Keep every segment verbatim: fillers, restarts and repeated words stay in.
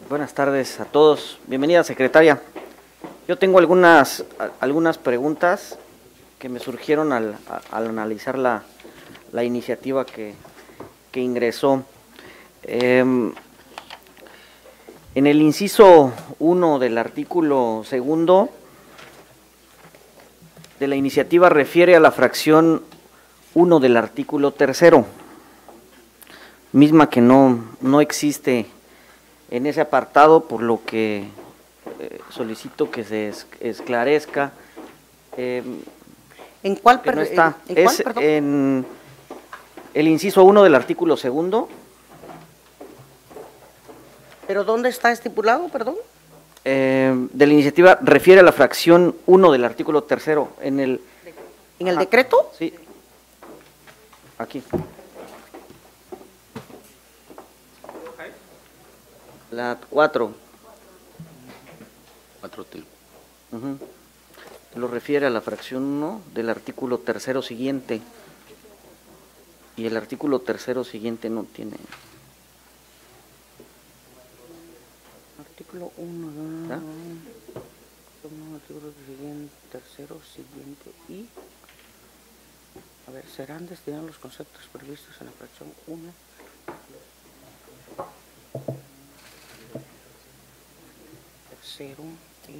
Buenas tardes a todos. Bienvenida, secretaria. Yo tengo algunas, algunas preguntas que me surgieron al, al analizar la, la iniciativa que, que ingresó. Eh, en el inciso uno del artículo segundo de la iniciativa refiere a la fracción uno del artículo tercero, misma que no, no existe en ese apartado, por lo que eh, solicito que se es, esclarezca. Eh, ¿En cuál, que no está. ¿En, en cuál, es perdón? En el inciso uno del artículo segundo. ¿Pero dónde está estipulado, perdón? Eh, de la iniciativa refiere a la fracción uno del artículo tercero. En el, ¿En el ah, decreto? Sí. Aquí. La cuatro. cuatro T. Uh-huh. Lo refiere a la fracción uno del artículo tercero siguiente. Y el artículo tercero siguiente no tiene. Artículo uno, ¿Ah? artículo siguiente, tercero siguiente y. A ver, serán destinados los conceptos previstos en la fracción uno. Tercero y.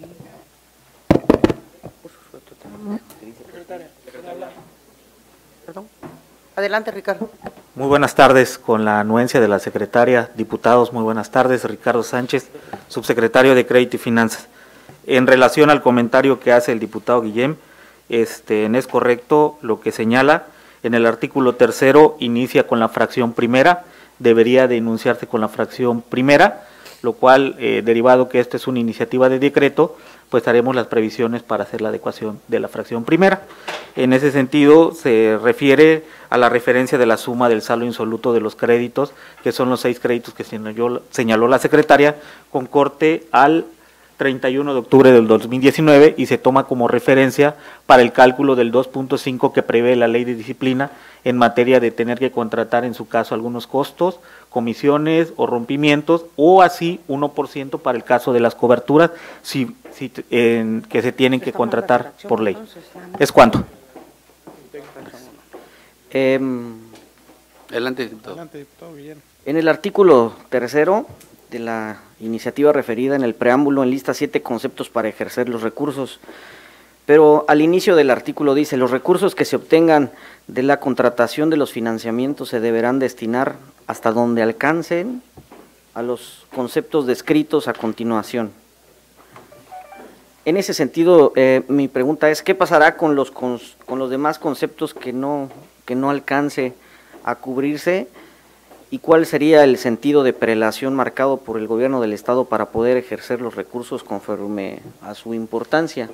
Perdón. Adelante, Ricardo. Muy buenas tardes, con la anuencia de la secretaria, diputados, muy buenas tardes, Ricardo Sánchez, subsecretario de Crédito y Finanzas. En relación al comentario que hace el diputado Guillem, este, es correcto lo que señala, en el artículo tercero inicia con la fracción primera, debería de enunciarse con la fracción primera, lo cual, eh, derivado que esta es una iniciativa de decreto, pues haremos las previsiones para hacer la adecuación de la fracción primera. En ese sentido, se refiere a la referencia de la suma del saldo insoluto de los créditos, que son los seis créditos que señaló, señaló la secretaria, con corte al treinta y uno de octubre del dos mil diecinueve, y se toma como referencia para el cálculo del dos punto cinco que prevé la ley de disciplina en materia de tener que contratar, en su caso, algunos costos, comisiones o rompimientos, o así uno por ciento para el caso de las coberturas, si, si, eh, que se tienen que contratar por ley. ¿Es cuánto? Eh, Adelante, diputado. Adelante, diputado Guillem. En el artículo tercero de la iniciativa referida, en el preámbulo, en lista siete conceptos para ejercer los recursos, pero al inicio del artículo dice: los recursos que se obtengan de la contratación de los financiamientos se deberán destinar hasta donde alcancen a los conceptos descritos a continuación. En ese sentido, eh, mi pregunta es: ¿qué pasará con los, con, con los demás conceptos que no, que no alcance a cubrirse? ¿Y cuál sería el sentido de prelación marcado por el gobierno del Estado para poder ejercer los recursos conforme a su importancia?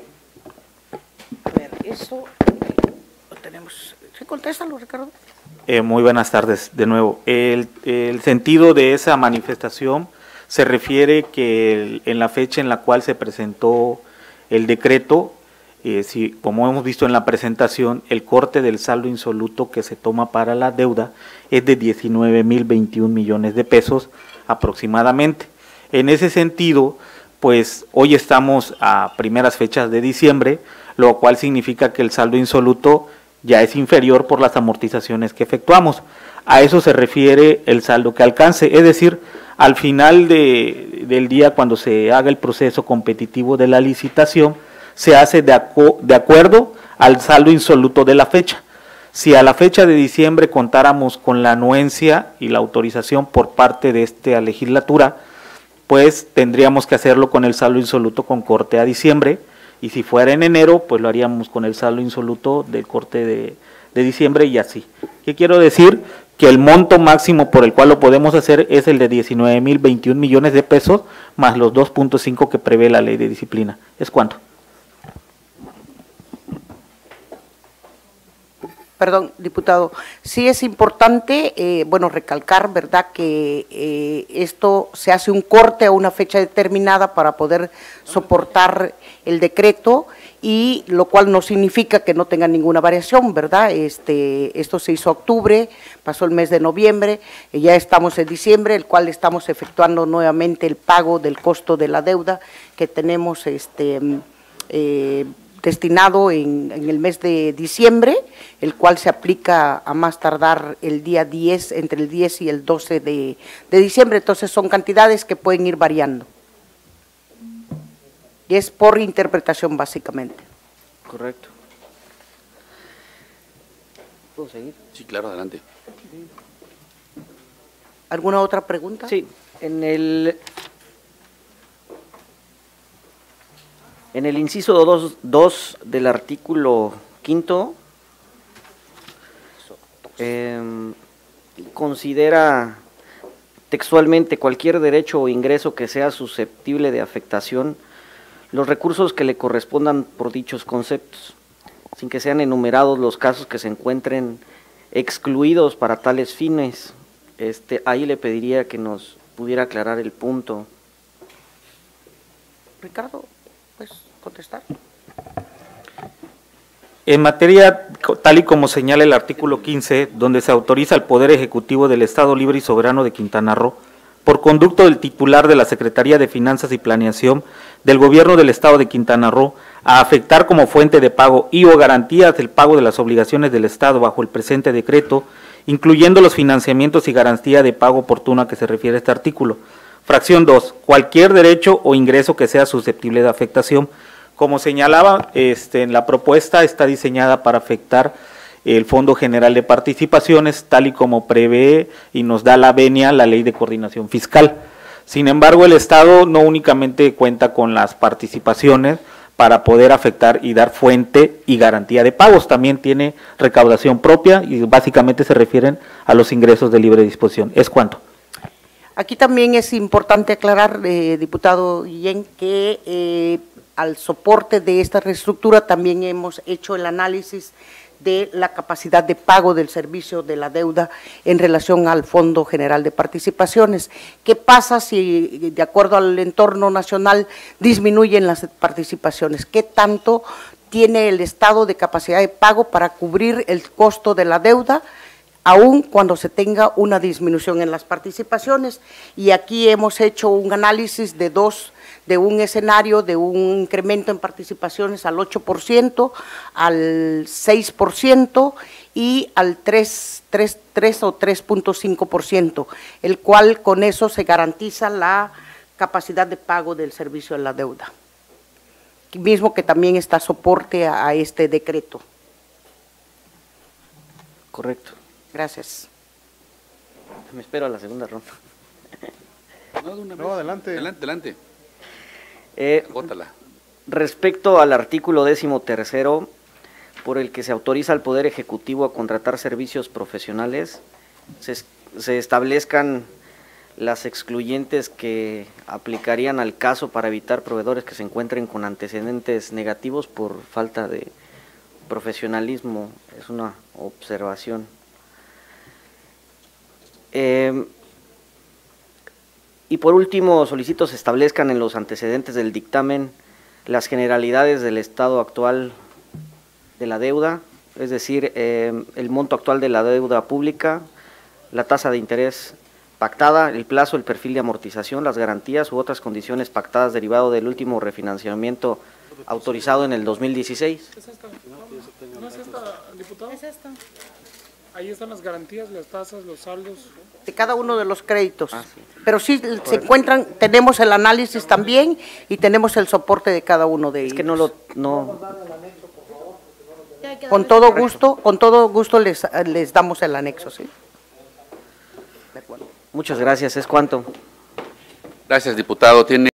A ver, eso lo tenemos. ¿Sí, contéstalo, Ricardo? Eh, muy buenas tardes de nuevo. El, el sentido de esa manifestación se refiere que el, en la fecha en la cual se presentó el decreto, eh, si, como hemos visto en la presentación, el corte del saldo insoluto que se toma para la deuda es de diecinueve mil veintiún millones de pesos aproximadamente. En ese sentido, pues hoy estamos a primeras fechas de diciembre, lo cual significa que el saldo insoluto ya es inferior por las amortizaciones que efectuamos. A eso se refiere el saldo que alcance, es decir, al final de, del día, cuando se haga el proceso competitivo de la licitación, se hace de, acu de acuerdo al saldo insoluto de la fecha. Si a la fecha de diciembre contáramos con la anuencia y la autorización por parte de esta legislatura, pues tendríamos que hacerlo con el saldo insoluto con corte a diciembre, y si fuera en enero, pues lo haríamos con el saldo insoluto del corte de, de diciembre y así. ¿Qué quiero decir? Que el monto máximo por el cual lo podemos hacer es el de diecinueve mil veintiún millones de pesos, más los dos punto cinco que prevé la ley de disciplina. ¿Es cuánto? Perdón, diputado, sí es importante, eh, bueno, recalcar, ¿verdad?, que eh, esto se hace un corte a una fecha determinada para poder soportar el decreto, y lo cual no significa que no tenga ninguna variación, ¿verdad? Este, esto se hizo octubre, pasó el mes de noviembre, y ya estamos en diciembre, el cual estamos efectuando nuevamente el pago del costo de la deuda que tenemos este, eh, destinado en, en el mes de diciembre, el cual se aplica a más tardar el día diez, entre el diez y el doce de, de diciembre, entonces son cantidades que pueden ir variando. Y es por interpretación básicamente. Correcto. ¿Puedo seguir? Sí, claro, adelante. ¿Alguna otra pregunta? Sí, en el, en el inciso dos del artículo quinto, eh, considera textualmente cualquier derecho o ingreso que sea susceptible de afectación los recursos que le correspondan por dichos conceptos, sin que sean enumerados los casos que se encuentren excluidos para tales fines. Este, ahí le pediría que nos pudiera aclarar el punto. Ricardo, ¿puedes contestar? En materia, tal y como señala el artículo quince, donde se autoriza al Poder Ejecutivo del Estado Libre y Soberano de Quintana Roo, por conducto del titular de la Secretaría de Finanzas y Planeación del Gobierno del Estado de Quintana Roo, a afectar como fuente de pago y o garantías del pago de las obligaciones del Estado bajo el presente decreto, incluyendo los financiamientos y garantía de pago oportuna a que se refiere este artículo. Fracción dos, cualquier derecho o ingreso que sea susceptible de afectación. Como señalaba, este, en la propuesta está diseñada para afectar el Fondo General de Participaciones, tal y como prevé y nos da la venia la Ley de Coordinación Fiscal. Sin embargo, el Estado no únicamente cuenta con las participaciones para poder afectar y dar fuente y garantía de pagos, también tiene recaudación propia y básicamente se refieren a los ingresos de libre disposición. ¿Es cuánto? Aquí también es importante aclarar, eh, diputado Guillén, que eh, al soporte de esta reestructura también hemos hecho el análisis de la capacidad de pago del servicio de la deuda en relación al Fondo General de Participaciones. ¿Qué pasa si, de acuerdo al entorno nacional, disminuyen las participaciones? ¿Qué tanto tiene el Estado de capacidad de pago para cubrir el costo de la deuda, aun cuando se tenga una disminución en las participaciones? Y aquí hemos hecho un análisis de dos de un escenario de un incremento en participaciones al ocho por ciento, al seis por ciento y al tres, tres, tres o tres punto cinco por ciento, el cual con eso se garantiza la capacidad de pago del servicio de la deuda, mismo que también está soporte a, a este decreto. Correcto. Gracias. Me espero a la segunda ronda. No, de una No, vez. adelante. Adelante, adelante. Eh, Bótala. Respecto al artículo décimo tercero, por el que se autoriza al Poder Ejecutivo a contratar servicios profesionales, se, se establezcan las excluyentes que aplicarían al caso para evitar proveedores que se encuentren con antecedentes negativos por falta de profesionalismo. Es una observación. Eh, y por último, solicito se establezcan en los antecedentes del dictamen las generalidades del estado actual de la deuda, es decir, eh, el monto actual de la deuda pública, la tasa de interés pactada, el plazo, el perfil de amortización, las garantías u otras condiciones pactadas derivado del último refinanciamiento autorizado en el dos mil dieciséis. ¿Es esta? ¿No es esta, diputado? Es esta. Ahí están las garantías, las tasas, los saldos. De cada uno de los créditos, Ah, sí. pero sí se encuentran, tenemos el análisis también y tenemos el soporte de cada uno de ellos. Es que no lo, no, Con todo gusto, con todo gusto les, les damos el anexo, ¿sí? De acuerdo. muchas gracias, ¿es cuánto? Gracias, diputado. Tiene